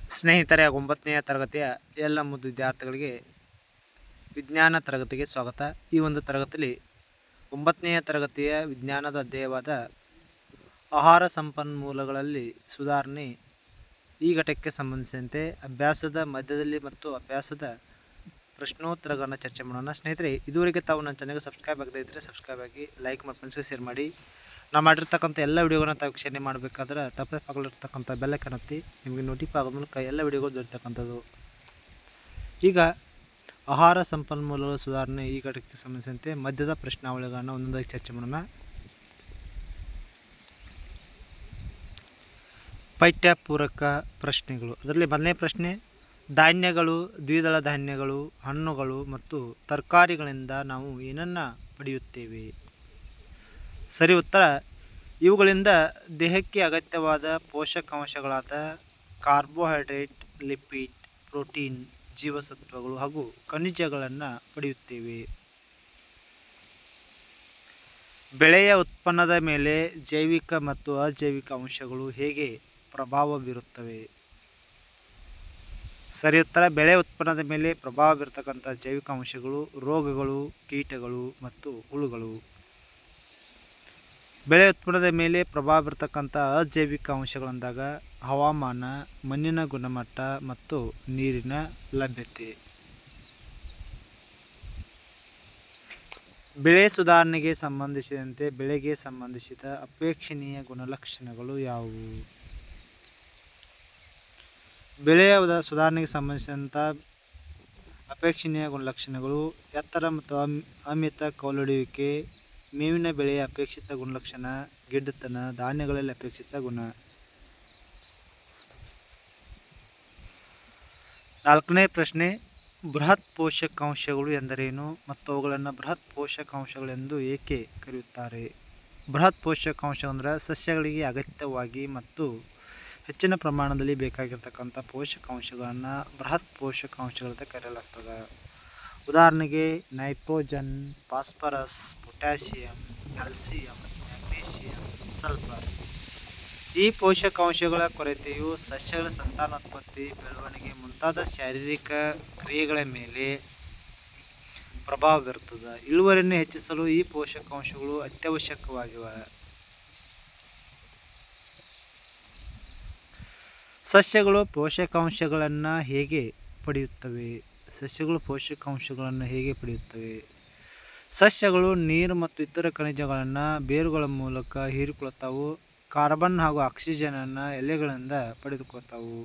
ಸ್ನೇಹಿತರೆ, 9ನೇ ತರಗತಿಯ ಎಲ್ಲ ಮುದ್ದು ವಿದ್ಯಾರ್ಥಿಗಳಿಗೆ ವಿಜ್ಞಾನ ತರಗತಿಗೆ ಸ್ವಾಗತ. ಈ ಒಂದು ತರಗತಿಯಲ್ಲಿ 9ನೇ ತರಗತಿಯ ವಿಜ್ಞಾನದ ಅಧ್ಯಾಯವಾದ ಆಹಾರ ಸಂಪನ್ಮೂಲಗಳಲ್ಲಿ ಸುಧಾರಣೆ ಈ ಘಟಕಕ್ಕೆ ಸಂಬಂಧಿಸಿದಂತೆ ಅಭ್ಯಾಸದ ಮಧ್ಯದಲ್ಲಿ ಮತ್ತು ಅಭ್ಯಾಸದ ಪ್ರಶ್ನೋತ್ತರಗಳನ್ನು ಚರ್ಚೆ ಮಾಡೋಣ. ಸ್ನೇಹಿತರೆ, ಇದುವರೆಗೆ ತಾವು ನನ್ನ ಚಾನಲ್ಗೆ ಸಬ್ಸ್ಕ್ರೈಬ್ ಆಗದೇ ಇದ್ದರೆ ಸಬ್ಸ್ಕ್ರೈಬ್ ಆಗಿ, ಲೈಕ್ ಮಾಡಿ, ಫ್ರೆಂಡ್ಸ್ಗೆ ಶೇರ್ ಮಾಡಿ. ನಾವು ಮಾಡಿರ್ತಕ್ಕಂಥ ಎಲ್ಲ ವಿಡಿಯೋಗಳನ್ನ ತಾವು ವೀಕ್ಷಣೆ ಮಾಡಬೇಕಾದ್ರೆ ತಪ್ಪದೆ ಪಕ್ಕದಲ್ಲಿರ್ತಕ್ಕಂಥ ಬೆಲ್ಲೈಕನ್ ಒತ್ತಿ, ನಿಮಗೆ ನೋಟಿಫೈ ಆಗೋ ಮೂಲಕ ಎಲ್ಲ ವಿಡಿಯೋಗಳು ದೊರೆತಕ್ಕಂಥದ್ದು. ಈಗ ಆಹಾರ ಸಂಪನ್ಮೂಲಗಳ ಸುಧಾರಣೆ ಈ ಘಟಕಕ್ಕೆ ಸಂಬಂಧಿಸಿದಂತೆ ಮಧ್ಯದ ಪ್ರಶ್ನಾವಳಿಗಳನ್ನು ಒಂದೊಂದಾಗಿ ಚರ್ಚೆ ಮಾಡೋಣ. ಪಠ್ಯಪೂರಕ ಪ್ರಶ್ನೆಗಳು. ಅದರಲ್ಲಿ ಮೊದಲನೇ ಪ್ರಶ್ನೆ, ಧಾನ್ಯಗಳು, ದ್ವಿದಳ ಧಾನ್ಯಗಳು, ಹಣ್ಣುಗಳು ಮತ್ತು ತರಕಾರಿಗಳಿಂದ ನಾವು ಏನನ್ನು ಪಡೆಯುತ್ತೇವೆ? ಸರಿ ಉತ್ತರ, ಇವುಗಳಿಂದ ದೇಹಕ್ಕೆ ಅಗತ್ಯವಾದ ಪೋಷಕಾಂಶಗಳಾದ ಕಾರ್ಬೋಹೈಡ್ರೇಟ್, ಲಿಪಿಡ್, ಪ್ರೋಟೀನ್, ಜೀವಸತ್ವಗಳು ಹಾಗೂ ಖನಿಜಗಳನ್ನು ಪಡೆಯುತ್ತೇವೆ. ಬೆಳೆಯ ಉತ್ಪನ್ನದ ಮೇಲೆ ಜೈವಿಕ ಮತ್ತು ಅಜೈವಿಕ ಅಂಶಗಳು ಹೇಗೆ ಪ್ರಭಾವ ಬೀರುತ್ತವೆ? ಸರಿ ಉತ್ತರ, ಬೆಳೆ ಉತ್ಪನ್ನದ ಮೇಲೆ ಪ್ರಭಾವ ಬೀರತಕ್ಕಂಥ ಜೈವಿಕ ಅಂಶಗಳು ರೋಗಗಳು, ಕೀಟಗಳು ಮತ್ತು ಹುಳುಗಳು. ಬೆಳೆ ಉತ್ಪನ್ನದ ಮೇಲೆ ಪ್ರಭಾವ ಬೀರತಕ್ಕಂಥ ಅಜೈವಿಕ ಅಂಶಗಳಂದಾಗ ಹವಾಮಾನ, ಮಣ್ಣಿನ ಗುಣಮಟ್ಟ ಮತ್ತು ನೀರಿನ ಲಭ್ಯತೆ. ಬೆಳೆ ಸುಧಾರಣೆಗೆ ಸಂಬಂಧಿಸಿದಂತೆ ಬೆಳೆಗೆ ಸಂಬಂಧಿಸಿದ ಅಪೇಕ್ಷಣೀಯ ಗುಣಲಕ್ಷಣಗಳು ಯಾವುವು? ಬೆಳೆಯ ಸುಧಾರಣೆಗೆ ಸಂಬಂಧಿಸಿದಂಥ ಅಪೇಕ್ಷಣೀಯ ಗುಣಲಕ್ಷಣಗಳು ಎತ್ತರ ಮತ್ತು ಅಮಿತ ಕೌಲೊಡೆಯುವಿಕೆ, ಮೇವಿನ ಬೆಳೆಯ ಅಪೇಕ್ಷಿತ ಗುಣಲಕ್ಷಣ, ಗಿಡ್ಡತನ, ಧಾನ್ಯಗಳಲ್ಲಿ ಅಪೇಕ್ಷಿತ ಗುಣ. 4ನೇ ಪ್ರಶ್ನೆ, ಬೃಹತ್ ಪೋಷಕಾಂಶಗಳು ಎಂದರೇನು ಮತ್ತು ಅವುಗಳನ್ನು ಬೃಹತ್ ಪೋಷಕಾಂಶಗಳೆಂದು ಏಕೆ ಕರೆಯುತ್ತಾರೆ? ಬೃಹತ್ ಪೋಷಕಾಂಶ ಅಂದರೆ ಸಸ್ಯಗಳಿಗೆ ಅಗತ್ಯವಾಗಿ ಮತ್ತು ಹೆಚ್ಚಿನ ಪ್ರಮಾಣದಲ್ಲಿ ಬೇಕಾಗಿರ್ತಕ್ಕಂಥ ಪೋಷಕಾಂಶಗಳನ್ನು ಬೃಹತ್ ಪೋಷಕಾಂಶಗಳಂತ ಕರೆಯಲಾಗ್ತದೆ. ಉದಾಹರಣೆಗೆ nitrogen, phosphorus, potassium, calcium, magnesium, sulphur. ಈ ಪೋಷಕಾಂಶಗಳ ಕೊರತೆಯು ಸಸ್ಯಗಳ ಸಂತಾನೋತ್ಪತ್ತಿ, ಬೆಳವಣಿಗೆ ಮುಂತಾದ ಶಾರೀರಿಕ ಕ್ರಿಯೆಗಳ ಮೇಲೆ ಪ್ರಭಾವ ಬೀರುತ್ತದೆ. ಇಳುವರಿಯನ್ನು ಹೆಚ್ಚಿಸಲು ಈ ಪೋಷಕಾಂಶಗಳು ಅತ್ಯವಶ್ಯಕವಾಗಿವೆ. ಸಸ್ಯಗಳು ಪೋಷಕಾಂಶಗಳನ್ನು ಹೇಗೆ ಪಡೆಯುತ್ತವೆ? ಸಸ್ಯಗಳು ನೀರು ಮತ್ತು ಇತರ ಖನಿಜಗಳನ್ನು ಬೇರುಗಳ ಮೂಲಕ ಹೀರಿಕೊಳ್ಳುತ್ತವೆ. ಕಾರ್ಬನ್ ಹಾಗೂ ಆಕ್ಸಿಜನನ್ನು ಎಲೆಗಳಿಂದ ಪಡೆದುಕೊಳ್ಳುತ್ತವೆ.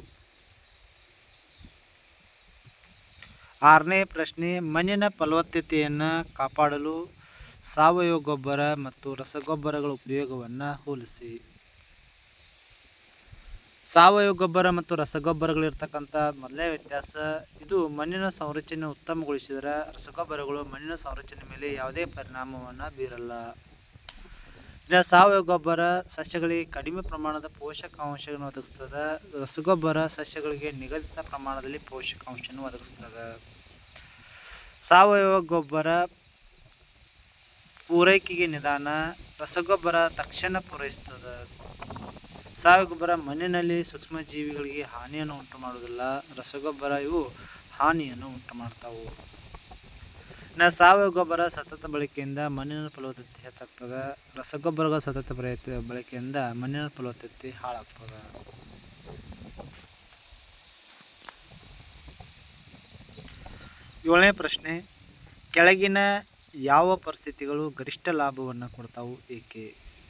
6ನೇ ಪ್ರಶ್ನೆ, ಮಣ್ಣಿನ ಫಲವತ್ತತೆಯನ್ನು ಕಾಪಾಡಲು ಸಾವಯವ ಗೊಬ್ಬರ ಮತ್ತು ರಸಗೊಬ್ಬರಗಳ ಉಪಯೋಗವನ್ನು ಹೋಲಿಸಿ. ಸಾವಯವ ಗೊಬ್ಬರ ಮತ್ತು ರಸಗೊಬ್ಬರಗಳಿರ್ತಕ್ಕಂಥ ಮೊದಲನೇ ವ್ಯತ್ಯಾಸ, ಇದು ಮಣ್ಣಿನ ಸಂರಚನೆ ಉತ್ತಮಗೊಳಿಸಿದರೆ ರಸಗೊಬ್ಬರಗಳು ಮಣ್ಣಿನ ಸಂರಚನೆ ಮೇಲೆ ಯಾವುದೇ ಪರಿಣಾಮವನ್ನು ಬೀರಲ್ಲ. ಸಾವಯವ ಗೊಬ್ಬರ ಸಸ್ಯಗಳಿಗೆ ಕಡಿಮೆ ಪ್ರಮಾಣದ ಪೋಷಕಾಂಶಗಳನ್ನು ಒದಗಿಸ್ತದೆ. ರಸಗೊಬ್ಬರ ಸಸ್ಯಗಳಿಗೆ ನಿಗದಿತ ಪ್ರಮಾಣದಲ್ಲಿ ಪೋಷಕಾಂಶವನ್ನು ಒದಗಿಸ್ತದೆ. ಸಾವಯವ ಗೊಬ್ಬರ ಪೂರೈಕೆಗೆ ನಿಧಾನ, ರಸಗೊಬ್ಬರ ತಕ್ಷಣ ಪೂರೈಸುತ್ತದೆ. ಸಾವಯವ ಗೊಬ್ಬರ ಮಣ್ಣಿನಲ್ಲಿ ಸೂಕ್ಷ್ಮಜೀವಿಗಳಿಗೆ ಹಾನಿಯನ್ನು ಉಂಟು ಮಾಡುವುದಿಲ್ಲ. ರಸಗೊಬ್ಬರ ಇವು ಹಾನಿಯನ್ನು ಉಂಟು ಮಾಡ್ತಾವೆ. ಸಾವಯವ ಗೊಬ್ಬರ ಸತತ ಬಳಕೆಯಿಂದ ಮಣ್ಣಿನ ಫಲವತ್ತತೆ ಹೆಚ್ಚಾಗ್ತದೆ. ರಸಗೊಬ್ಬರಗಳ ಸತತ ಬಳಕೆಯಿಂದ ಮಣ್ಣಿನ ಫಲವತ್ತತೆ ಹಾಳಾಗ್ತದೆ. ಏಳನೇ ಪ್ರಶ್ನೆ, ಕೆಳಗಿನ ಯಾವ ಪರಿಸ್ಥಿತಿಗಳು ಗರಿಷ್ಠ ಲಾಭವನ್ನು ಕೊಡ್ತಾವು, ಏಕೆ?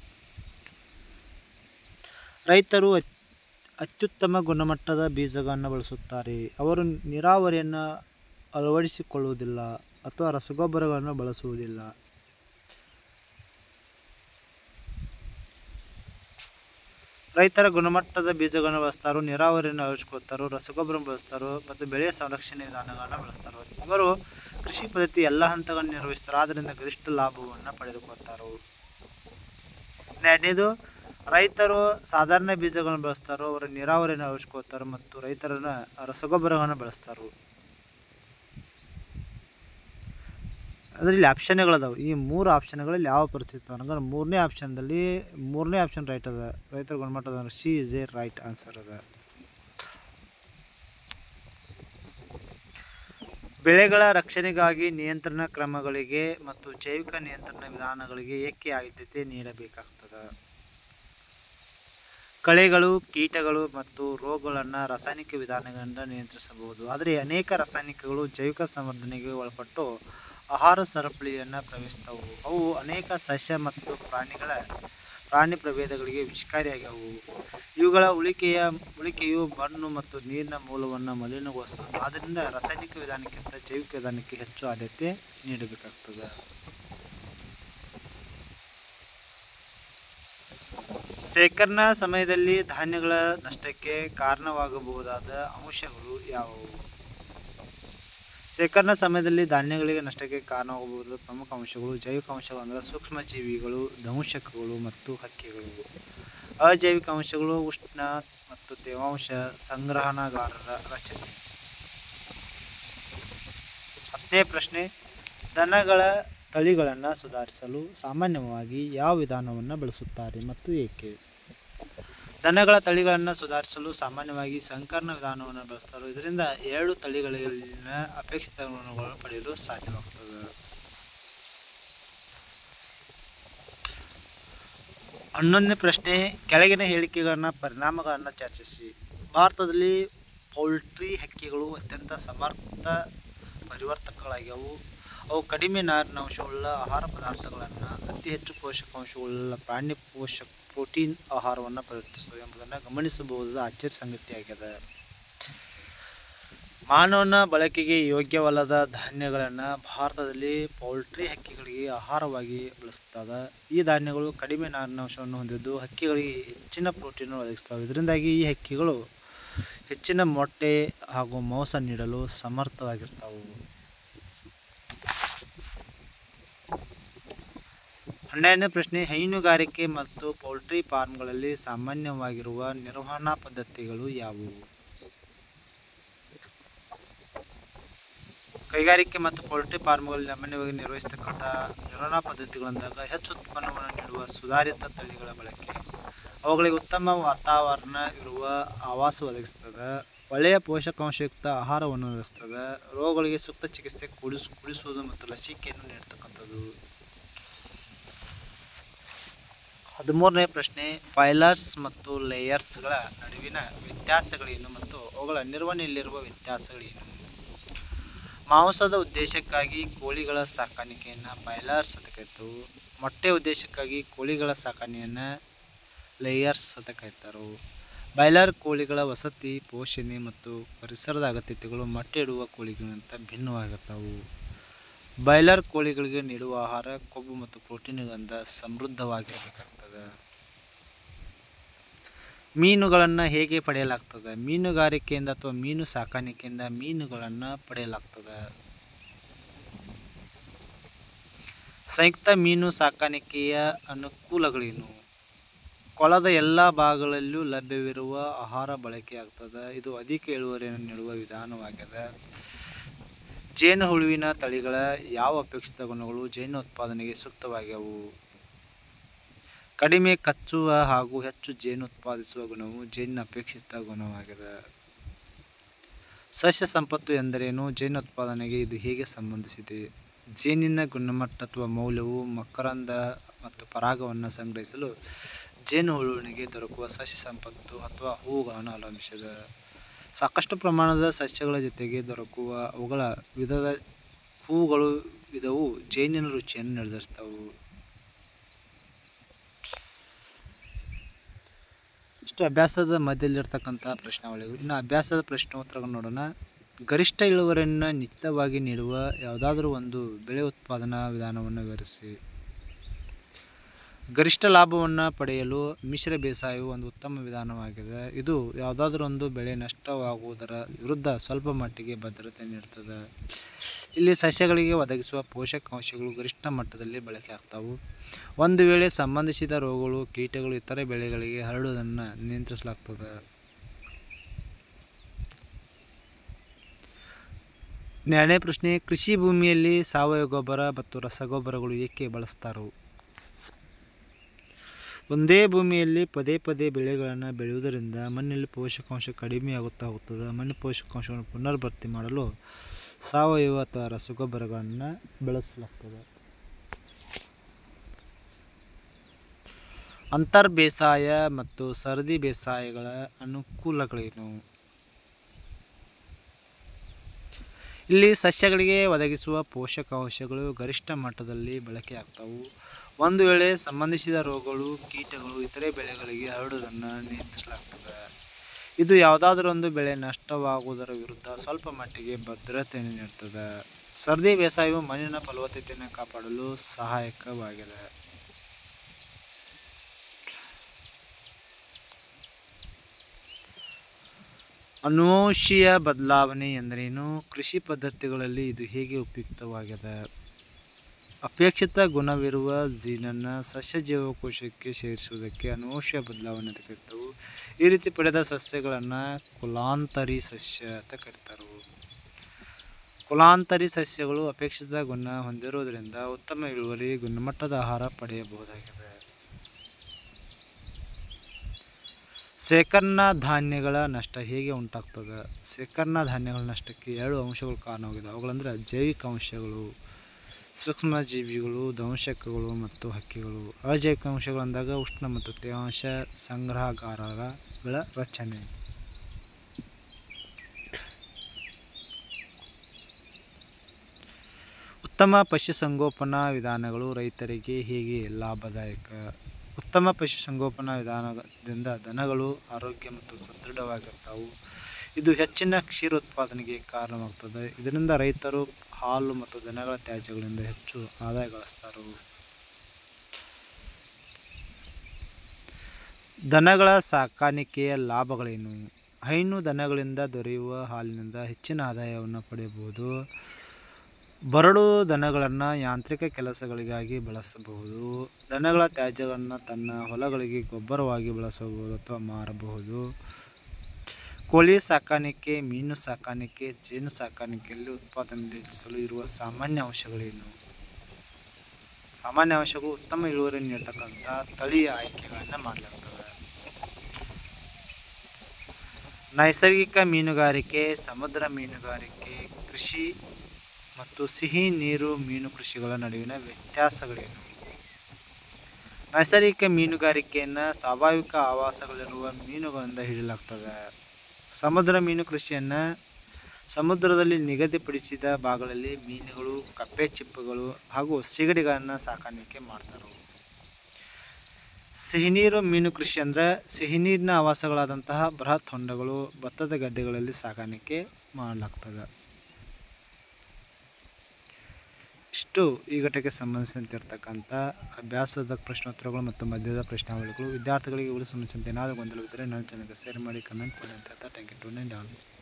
ರೈತರು ಅತ್ಯುತ್ತಮ ಗುಣಮಟ್ಟದ ಬೀಜಗಳನ್ನು ಬಳಸುತ್ತಾರೆ. ಅವರು ನೀರಾವರಿಯನ್ನು ಅಳವಡಿಸಿಕೊಳ್ಳುವುದಿಲ್ಲ ಅಥವಾ ರಸಗೊಬ್ಬರಗಳನ್ನು ಬಳಸುವುದಿಲ್ಲ. ರೈತರ ಗುಣಮಟ್ಟದ ಬೀಜಗಳನ್ನು ಬಳಸ್ತಾರೋ, ನೀರಾವರಿಯನ್ನು ಅಳವಡಿಸಿಕೊಳ್ತಾರೋ, ರಸಗೊಬ್ಬರ ಬಳಸ್ತಾರೋ ಮತ್ತು ಬೆಳೆಯ ಸಂರಕ್ಷಣೆ ವಿಧಾನಗಳನ್ನು ಬಳಸ್ತಾರೋ. ಇವರು ಕೃಷಿ ಪದ್ಧತಿ ಎಲ್ಲ ಹಂತಗಳನ್ನು ನಿರ್ವಹಿಸ್ತಾರೆ. ಆದ್ದರಿಂದ ಗರಿಷ್ಠ ಲಾಭವನ್ನು ಪಡೆದುಕೊಳ್ತಾರೋ. 2ನೇದು, ರೈತರು ಸಾಧಾರಣ ಬೀಜಗಳನ್ನು ಬಳಸ್ತಾರೋ, ಅವರು ನೀರಾವರಿಯನ್ನು ಅಳವಡಿಸ್ಕೊಳ್ತಾರೋ ಮತ್ತು ರೈತರನ್ನ ರಸಗೊಬ್ಬರಗಳನ್ನು ಬಳಸ್ತಾರೋ. ಅದರಲ್ಲಿ ಆಪ್ಷನ್ಗಳದಾವೆ. ಈ 3 ಆಪ್ಷನ್ಗಳಲ್ಲಿ ಯಾವ ಪರಿಸ್ಥಿತಿ ಅಂದ್ರೆ 3ನೇ ಆಪ್ಷನ್ ರೈಟ್ ಅದ. ರೈತರ ಗುಣಮಟ್ಟದ C is a right answer ಅದ. ಬೆಳೆಗಳ ರಕ್ಷಣೆಗಾಗಿ ನಿಯಂತ್ರಣ ಕ್ರಮಗಳಿಗೆ ಮತ್ತು ಜೈವಿಕ ನಿಯಂತ್ರಣ ವಿಧಾನಗಳಿಗೆ ಏಕೆ ಆದ್ಯತೆ ನೀಡಬೇಕಾಗ್ತದೆ? ಕಳೆಗಳು, ಕೀಟಗಳು ಮತ್ತು ರೋಗಗಳನ್ನು ರಾಸಾಯನಿಕ ವಿಧಾನಗಳಿಂದ ನಿಯಂತ್ರಿಸಬಹುದು. ಆದರೆ ಅನೇಕ ರಾಸಾಯನಿಕಗಳು ಜೈವಿಕ ಸಂವರ್ಧನೆಗೆ ಒಳಪಟ್ಟು ಆಹಾರ ಸರಪಳಿಯನ್ನು ಪ್ರವೇಶಿಸ್ತವು. ಅವು ಅನೇಕ ಸಸ್ಯ ಮತ್ತು ಪ್ರಾಣಿ ಪ್ರಭೇದಗಳಿಗೆ ವಿಷಕಾರಿಯಾಗ್ಯವು. ಇವುಗಳ ಉಳಿಕೆಯು ಮಣ್ಣು ಮತ್ತು ನೀರಿನ ಮೂಲವನ್ನು ಮಲಿನಗೊಳಿಸುತ್ತದೆ. ಆದ್ದರಿಂದ ರಾಸಾಯನಿಕ ವಿಧಾನಕ್ಕಿಂತ ಜೈವಿಕ ವಿಧಾನಕ್ಕೆ ಹೆಚ್ಚು ಆದ್ಯತೆ ನೀಡಬೇಕಾಗ್ತದೆ. ಶೇಖರಣಾ ಸಮಯದಲ್ಲಿ ಧಾನ್ಯಗಳ ನಷ್ಟಕ್ಕೆ ಕಾರಣವಾಗಬಹುದಾದ ಅಂಶಗಳು ಯಾವುವು? ಶೇಖರಣಾ ಸಮಯದಲ್ಲಿ ಧಾನ್ಯಗಳಿಗೆ ನಷ್ಟಕ್ಕೆ ಕಾರಣವಾಗಬಹುದಾದ ಪ್ರಮುಖ ಅಂಶಗಳು ಜೈವಿಕ ಅಂಶಗಳು ಅಂದರೆ ಸೂಕ್ಷ್ಮಜೀವಿಗಳು, ದಂಶಕಗಳು ಮತ್ತು ಹಕ್ಕಿಗಳು. ಅಜೈವಿಕ ಅಂಶಗಳು ಉಷ್ಣ ಮತ್ತು ತೇವಾಂಶ ಸಂಗ್ರಹಣಾಗಾರರ ರಚನೆ. 10ನೇ ಪ್ರಶ್ನೆ, ದನಗಳ ತಳಿಗಳನ್ನು ಸುಧಾರಿಸಲು ಸಾಮಾನ್ಯವಾಗಿ ಯಾವ ವಿಧಾನವನ್ನು ಬಳಸುತ್ತಾರೆ ಮತ್ತು ಏಕೆ? ದನಗಳ ತಳಿಗಳನ್ನು ಸುಧಾರಿಸಲು ಸಾಮಾನ್ಯವಾಗಿ ಸಂಕರಣ ವಿಧಾನವನ್ನು ಬಳಸುತ್ತಾರೆ. ಇದರಿಂದ 2 ತಳಿಗಳಲ್ಲಿನ ಅಪೇಕ್ಷಿತ ಗುಣಗಳನ್ನು ಪಡೆಯಲು ಸಾಧ್ಯವಾಗುತ್ತದೆ. 11ನೇ ಪ್ರಶ್ನೆ, ಕೆಳಗಿನ ಹೇಳಿಕೆಗಳನ್ನ ಪರಿಣಾಮಗಳನ್ನು ಚರ್ಚಿಸಿ. ಭಾರತದಲ್ಲಿ ಪೌಲ್ಟ್ರಿ ಹಕ್ಕಿಗಳು ಅತ್ಯಂತ ಸಮರ್ಥ ಪರಿವರ್ತಕಗಳಾಗ್ಯವು. ಅವು ಕಡಿಮೆ ನಾರಿನಾಂಶವುಳ್ಳ ಆಹಾರ ಪದಾರ್ಥಗಳನ್ನು ಅತಿ ಹೆಚ್ಚು ಪೋಷಕಾಂಶವುಳ್ಳ ಪ್ರೋಟೀನ್ ಆಹಾರವನ್ನು ಪರಿವರ್ತಿಸುತ್ತವೆ ಎಂಬುದನ್ನು ಗಮನಿಸಬಹುದಾದ ಆಶ್ಚರ್ಯ ಸಂಗತಿಯಾಗಿದೆ. ಮಾನವನ ಬಳಕೆಗೆ ಯೋಗ್ಯವಲ್ಲದ ಧಾನ್ಯಗಳನ್ನು ಭಾರತದಲ್ಲಿ ಪೌಲ್ಟ್ರಿ ಹಕ್ಕಿಗಳಿಗೆ ಆಹಾರವಾಗಿ ಬಳಸುತ್ತದೆ. ಈ ಧಾನ್ಯಗಳು ಕಡಿಮೆ ನಾರಿನಾಂಶವನ್ನು ಹೊಂದಿದ್ದು ಹಕ್ಕಿಗಳಿಗೆ ಹೆಚ್ಚಿನ ಪ್ರೋಟೀನ್ ಒದಗಿಸುತ್ತವೆ. ಇದರಿಂದಾಗಿ ಈ ಹಕ್ಕಿಗಳು ಹೆಚ್ಚಿನ ಮೊಟ್ಟೆ ಹಾಗೂ ಮಾಂಸ ನೀಡಲು ಸಮರ್ಥವಾಗಿರ್ತವೆ. 12ನೇ ಪ್ರಶ್ನೆ, ಹೈನುಗಾರಿಕೆ ಮತ್ತು ಪೌಲ್ಟ್ರಿ ಫಾರ್ಮ್ಗಳಲ್ಲಿ ಸಾಮಾನ್ಯವಾಗಿರುವ ನಿರ್ವಹಣಾ ಪದ್ಧತಿಗಳು ಯಾವುವು? ಕೈಗಾರಿಕೆ ಮತ್ತು ಪೌಲ್ಟ್ರಿ ಫಾರ್ಮ್ಗಳಲ್ಲಿ ಸಾಮಾನ್ಯವಾಗಿ ನಿರ್ವಹಿಸತಕ್ಕಂಥ ನಿರ್ವಹಣಾ ಪದ್ಧತಿಗಳಂದಾಗ ಹೆಚ್ಚು ಉತ್ಪನ್ನವನ್ನು ನೀಡುವ ಸುಧಾರಿತ ತಳಿಗಳ ಬಳಕೆ, ಅವುಗಳಿಗೆ ಉತ್ತಮ ವಾತಾವರಣ ಇರುವ ಆವಾಸ ಒದಗಿಸುತ್ತದೆ, ಒಳ್ಳೆಯ ಪೋಷಕಾಂಶಯುಕ್ತ ಆಹಾರವನ್ನು ಒದಗಿಸುತ್ತದೆ, ರೋಗಗಳಿಗೆ ಸೂಕ್ತ ಚಿಕಿತ್ಸೆ ಕೊಡಿಸುವುದು ಮತ್ತು ಲಸಿಕೆಯನ್ನು ನೀಡತಕ್ಕಂಥದ್ದು. 13ನೇ ಪ್ರಶ್ನೆ, ಫೈಲರ್ಸ್ ಮತ್ತು ಲೇಯರ್ಸ್ಗಳ ನಡುವಿನ ವ್ಯತ್ಯಾಸಗಳೇನು ಮತ್ತು ಅವುಗಳ ನಿರ್ವಹಣೆಯಲ್ಲಿರುವ ವ್ಯತ್ಯಾಸಗಳೇನು? ಮಾಂಸದ ಉದ್ದೇಶಕ್ಕಾಗಿ ಕೋಳಿಗಳ ಸಾಕಾಣಿಕೆಯನ್ನು ಫೈಲರ್ಸ್ ಅಂತ ಕರೀತಾರೆ. ಮೊಟ್ಟೆ ಉದ್ದೇಶಕ್ಕಾಗಿ ಕೋಳಿಗಳ ಸಾಕಾಣೆಯನ್ನು ಲೇಯರ್ಸ್ ಅಂತ ಕರೀತಾರೆ. ಬಾಯ್ಲರ್ ಕೋಳಿಗಳ ವಸತಿ, ಪೋಷಣೆ ಮತ್ತು ಪರಿಸರದ ಅಗತ್ಯತೆಗಳು ಮೊಟ್ಟೆ ಇಡುವ ಕೋಳಿಗಳಿಗಿಂತ ಭಿನ್ನವಾಗಿರ್ತವೆ. ಬಾಯ್ಲರ್ ಕೋಳಿಗಳಿಗೆ ನೀಡುವ ಆಹಾರ ಕೊಬ್ಬು ಮತ್ತು ಪ್ರೋಟೀನ್ಗಳಿಂದ ಸಮೃದ್ಧವಾಗಿರಬೇಕಾಗ್ತದೆ. ಮೀನುಗಳನ್ನು ಹೇಗೆ ಪಡೆಯಲಾಗ್ತದೆ? ಮೀನುಗಾರಿಕೆಯಿಂದ ಅಥವಾ ಮೀನು ಸಾಕಾಣಿಕೆಯಿಂದ ಮೀನುಗಳನ್ನು ಪಡೆಯಲಾಗ್ತದೆ. ಸಂಯುಕ್ತ ಮೀನು ಸಾಕಾಣಿಕೆಯ ಅನುಕೂಲಗಳೇನು? ಕೊಳದ ಎಲ್ಲ ಭಾಗಗಳಲ್ಲೂ ಲಭ್ಯವಿರುವ ಆಹಾರ ಬಳಕೆಯಾಗ್ತದೆ. ಇದು ಅಧಿಕ ಇಳುವರಿಯನ್ನು ನೀಡುವ ವಿಧಾನವಾಗಿದೆ. ಜೇನುಹುಳುವಿನ ತಳಿಗಳ ಯಾವ ಅಪೇಕ್ಷಿತ ಗುಣಗಳು ಜೇನು ಉತ್ಪಾದನೆಗೆ ಸೂಕ್ತವಾಗ್ಯವು? ಕಡಿಮೆ ಕಚ್ಚುವ ಹಾಗೂ ಹೆಚ್ಚು ಜೇನು ಉತ್ಪಾದಿಸುವ ಗುಣವು ಜೇನಿನ ಅಪೇಕ್ಷಿತ ಗುಣವಾಗಿದೆ. ಸಸ್ಯ ಸಂಪತ್ತು ಎಂದರೇನು? ಜೇನು ಉತ್ಪಾದನೆಗೆ ಇದು ಹೇಗೆ ಸಂಬಂಧಿಸಿದೆ? ಜೇನಿನ ಗುಣಮಟ್ಟ ಅಥವಾ ಮೌಲ್ಯವು ಮಕರಂದ ಮತ್ತು ಪರಾಗವನ್ನು ಸಂಗ್ರಹಿಸಲು ಜೇನುಹುಳುವಿಗೆ ದೊರಕುವ ಸಸ್ಯ ಸಂಪತ್ತು ಅಥವಾ ಹೂವುಗಳನ್ನು ಅವಲಂಬಿಸಿದೆ. ಸಾಕಷ್ಟು ಪ್ರಮಾಣದ ಸಸ್ಯಗಳ ಜೊತೆಗೆ ದೊರಕುವ ಅವುಗಳ ವಿಧದ ಹೂವುಗಳು ಜೇನಿನ ರುಚಿಯನ್ನು ನಿರ್ಧರಿಸುತ್ತವೆ. ಇಷ್ಟು ಅಭ್ಯಾಸದ ಮಧ್ಯದಲ್ಲಿರ್ತಕ್ಕಂಥ ಪ್ರಶ್ನಾವಳಿಗಳು. ಇನ್ನು ಅಭ್ಯಾಸದ ಪ್ರಶ್ನೋತ್ತರಗಳನ್ನು ನೋಡೋಣ. ಗರಿಷ್ಠ ಇಳುವರಿಯನ್ನು ನಿಶ್ಚಿತವಾಗಿ ನೀಡುವ ಯಾವುದಾದ್ರೂ ಒಂದು ಬೆಳೆ ಉತ್ಪಾದನಾ ವಿಧಾನವನ್ನು ವಿವರಿಸಿ. ಗರಿಷ್ಠ ಲಾಭವನ್ನು ಪಡೆಯಲು ಮಿಶ್ರ ಬೇಸಾಯವು ಒಂದು ಉತ್ತಮ ವಿಧಾನವಾಗಿದೆ. ಇದು ಯಾವುದಾದ್ರೂ ಒಂದು ಬೆಳೆ ನಷ್ಟವಾಗುವುದರ ವಿರುದ್ಧ ಸ್ವಲ್ಪ ಮಟ್ಟಿಗೆ ಭದ್ರತೆ ನೀಡುತ್ತದೆ. ಇಲ್ಲಿ ಸಸ್ಯಗಳಿಗೆ ಒದಗಿಸುವ ಪೋಷಕಾಂಶಗಳು ಗರಿಷ್ಠ ಮಟ್ಟದಲ್ಲಿ ಬಳಕೆಯಾಗ್ತವೆ. ಒಂದು ವೇಳೆ ಸಂಬಂಧಿಸಿದ ರೋಗಗಳು, ಕೀಟಗಳು ಇತರೆ ಬೆಳೆಗಳಿಗೆ ಹರಡುವುದನ್ನು ನಿಯಂತ್ರಿಸಲಾಗ್ತದೆ. 2ನೇ ಪ್ರಶ್ನೆ, ಕೃಷಿ ಭೂಮಿಯಲ್ಲಿ ಸಾವಯವ ಗೊಬ್ಬರ ಮತ್ತು ರಸಗೊಬ್ಬರಗಳು ಏಕೆ ಬಳಸ್ತಾರೆ? ಒಂದೇ ಭೂಮಿಯಲ್ಲಿ ಪದೇ ಪದೇ ಬೆಳೆಗಳನ್ನು ಬೆಳೆಯುವುದರಿಂದ ಮಣ್ಣಿನಲ್ಲಿ ಪೋಷಕಾಂಶ ಕಡಿಮೆಯಾಗುತ್ತಾ ಹೋಗುತ್ತದೆ. ಮಣ್ಣಿನ ಪೋಷಕಾಂಶವನ್ನು ಪುನರ್ಭರ್ತಿ ಮಾಡಲು ಸಾವಯವ ಅಥವಾ ರಸಗೊಬ್ಬರಗಳನ್ನು ಬಳಸಲಾಗ್ತದೆ. ಅಂತರ್ ಬೇಸಾಯ ಮತ್ತು ಸರದಿ ಬೇಸಾಯಗಳ ಅನುಕೂಲಗಳೇನು? ಇಲ್ಲಿ ಸಸ್ಯಗಳಿಗೆ ಒದಗಿಸುವ ಪೋಷಕಾಂಶಗಳು ಗರಿಷ್ಠ ಮಟ್ಟದಲ್ಲಿ ಬಳಕೆಯಾಗ್ತವು. ಒಂದು ವೇಳೆ ಸಂಬಂಧಿಸಿದ ರೋಗಗಳು, ಕೀಟಗಳು ಇತರೆ ಬೆಳೆಗಳಿಗೆ ಹರಡುವುದನ್ನು ನಿಯಂತ್ರಿಸಲಾಗ್ತದೆ. ಇದು ಯಾವುದಾದರೊಂದು ಬೆಳೆ ನಷ್ಟವಾಗುವುದರ ವಿರುದ್ಧ ಸ್ವಲ್ಪ ಮಟ್ಟಿಗೆ ಭದ್ರತೆಯನ್ನು ನೀಡುತ್ತದೆ. ಸರದಿ ಬೇಸಾಯವು ಮಣ್ಣಿನ ಫಲವತ್ತತೆಯನ್ನು ಕಾಪಾಡಲು ಸಹಾಯಕವಾಗಿದೆ. ಅನುವಂಶೀಯ ಬದಲಾವಣೆ ಎಂದರೇನು? ಕೃಷಿ ಪದ್ಧತಿಗಳಲ್ಲಿ ಇದು ಹೇಗೆ ಉಪಯುಕ್ತವಾಗಿದೆ? ಅಪೇಕ್ಷಿತ ಗುಣವಿರುವ ಜೀನನ್ನು ಸಸ್ಯ ಜೀವಕೋಶಕ್ಕೆ ಸೇರಿಸುವುದಕ್ಕೆ ಅನುವಂಶೀಯ ಬದಲಾವಣೆ ಅಂತ ಕರೀತಾವೆ. ಈ ರೀತಿ ಪಡೆದ ಸಸ್ಯಗಳನ್ನು ಕುಲಾಂತರಿ ಸಸ್ಯ ಅಂತ ಕರೀತಾರೆ. ಕುಲಾಂತರಿ ಸಸ್ಯಗಳು ಅಪೇಕ್ಷಿತ ಗುಣ ಹೊಂದಿರುವುದರಿಂದ ಉತ್ತಮ ಇಳುವರಿ, ಗುಣಮಟ್ಟದ ಆಹಾರ ಪಡೆಯಬಹುದಾಗಿದೆ. ಶೇಖರಣಾ ಧಾನ್ಯಗಳ ನಷ್ಟ ಹೇಗೆ ಉಂಟಾಗ್ತದೆ? ಶೇಖರಣಾ ಧಾನ್ಯಗಳ ನಷ್ಟಕ್ಕೆ 2 ಅಂಶಗಳು ಕಾರಣವಾಗಿದೆ. ಅವುಗಳಂದ್ರೆ ಜೈವಿಕ ಅಂಶಗಳು, ಸೂಕ್ಷ್ಮಜೀವಿಗಳು, ದಂಶಕಗಳು ಮತ್ತು ಹಕ್ಕಿಗಳು. ಅಜೈವಿಕ ಅಂಶಗಳು ಅಂದಾಗ ಉಷ್ಣ ಮತ್ತು ತೇವಾಂಶ ಸಂಗ್ರಹಾಗಾರಗಳ ರಚನೆ. ಉತ್ತಮ ಪಶುಸಂಗೋಪನಾ ವಿಧಾನಗಳು ರೈತರಿಗೆ ಹೇಗೆ ಲಾಭದಾಯಕ? ಉತ್ತಮ ಪಶುಸಂಗೋಪನಾ ವಿಧಾನದಿಂದ ದನಗಳು ಆರೋಗ್ಯ ಮತ್ತು ಸದೃಢವಾಗಿರ್ತಾವೆ. ಇದು ಹೆಚ್ಚಿನ ಕ್ಷೀರೋತ್ಪಾದನೆಗೆ ಕಾರಣವಾಗ್ತದೆ. ಇದರಿಂದ ರೈತರು ಹಾಲು ಮತ್ತು ದನಗಳ ತ್ಯಾಜ್ಯಗಳಿಂದ ಹೆಚ್ಚು ಆದಾಯ ಗಳಿಸ್ತಾರೆ. ದನಗಳ ಸಾಕಾಣಿಕೆಯ ಲಾಭಗಳೇನು? ಹೈನು ದನಗಳಿಂದ ದೊರೆಯುವ ಹಾಲಿನಿಂದ ಹೆಚ್ಚಿನ ಆದಾಯವನ್ನು ಪಡೆಯಬಹುದು. ಬರಡು ದನಗಳನ್ನು ಯಾಂತ್ರಿಕ ಕೆಲಸಗಳಿಗಾಗಿ ಬಳಸಬಹುದು. ದನಗಳ ತ್ಯಾಜ್ಯಗಳನ್ನು ತನ್ನ ಹೊಲಗಳಿಗೆ ಗೊಬ್ಬರವಾಗಿ ಬಳಸಬಹುದು ಅಥವಾ ಮಾರಬಹುದು. ಕೋಳಿ ಸಾಕಾಣಿಕೆ, ಮೀನು ಸಾಕಾಣಿಕೆ, ಜೇನು ಸಾಕಾಣಿಕೆಯಲ್ಲಿ ಉತ್ಪಾದನೆ ಹೆಚ್ಚಿಸಲು ಇರುವ ಸಾಮಾನ್ಯ ಅಂಶಗಳೇನು? ಸಾಮಾನ್ಯ ಅಂಶಗಳು ಉತ್ತಮ ಇಳುವರಿ ನೀಡತಕ್ಕಂಥ ತಳಿಯ ಆಯ್ಕೆಗಳನ್ನು ಮಾಡಲಾಗ್ತದೆ. ನೈಸರ್ಗಿಕ ಮೀನುಗಾರಿಕೆ, ಸಮುದ್ರ ಮೀನುಗಾರಿಕೆ ಕೃಷಿ ಮತ್ತು ಸಿಹಿ ನೀರು ಮೀನು ಕೃಷಿಗಳ ನಡುವಿನ ವ್ಯತ್ಯಾಸಗಳೇನು? ನೈಸರ್ಗಿಕ ಮೀನುಗಾರಿಕೆಯನ್ನು ಸ್ವಾಭಾವಿಕ ಆವಾಸಗಳಿರುವ ಮೀನುಗಳಿಂದ ಹಿಡಿಯಲಾಗ್ತದೆ. ಸಮುದ್ರ ಮೀನು ಕೃಷಿಯನ್ನು ಸಮುದ್ರದಲ್ಲಿ ನಿಗದಿಪಡಿಸಿದ ಭಾಗಗಳಲ್ಲಿ ಮೀನುಗಳು, ಕಪ್ಪೆ ಚಿಪ್ಪುಗಳು ಹಾಗೂ ಸಿಗಡಿಗಳನ್ನು ಸಾಕಾಣಿಕೆ ಮಾಡ್ತಾರೆ. ಸಿಹಿನೀರು ಮೀನು ಕೃಷಿ ಅಂದರೆ ಸಿಹಿನೀರಿನ ಆವಾಸಗಳಾದಂತಹ ಬೃಹತ್ ಹೊಂಡಗಳು, ಭತ್ತದ ಗದ್ದೆಗಳಲ್ಲಿ ಸಾಕಾಣಿಕೆ ಮಾಡಲಾಗ್ತದೆ. ಇಷ್ಟು ಈ ಘಟಕ್ಕೆ ಸಂಬಂಧಿಸಿದಂತಿರ್ತಕ್ಕಂಥ ಅಭ್ಯಾಸದ ಪ್ರಶ್ನೋತ್ತರಗಳು ಮತ್ತು ಮಧ್ಯದ ಪ್ರಶ್ನಾವಳಿಗಳು. ವಿದ್ಯಾರ್ಥಿಗಳಿಗೆ ಇವುಗಳು ಸಂಬಂಧಿಸಿದಂತೆ ಏನಾದರೂ ಗೊಂದಲವಿದ್ದರೆ ನನ್ನ ಚಾನಲ್ಗೆ ಶೇರ್ ಮಾಡಿ, ಕಮೆಂಟ್ ಮಾಡಿ ಅಂತ ಹೇಳ್ತಾ ಥ್ಯಾಂಕ್ ಯು ಟು ಆಲ್.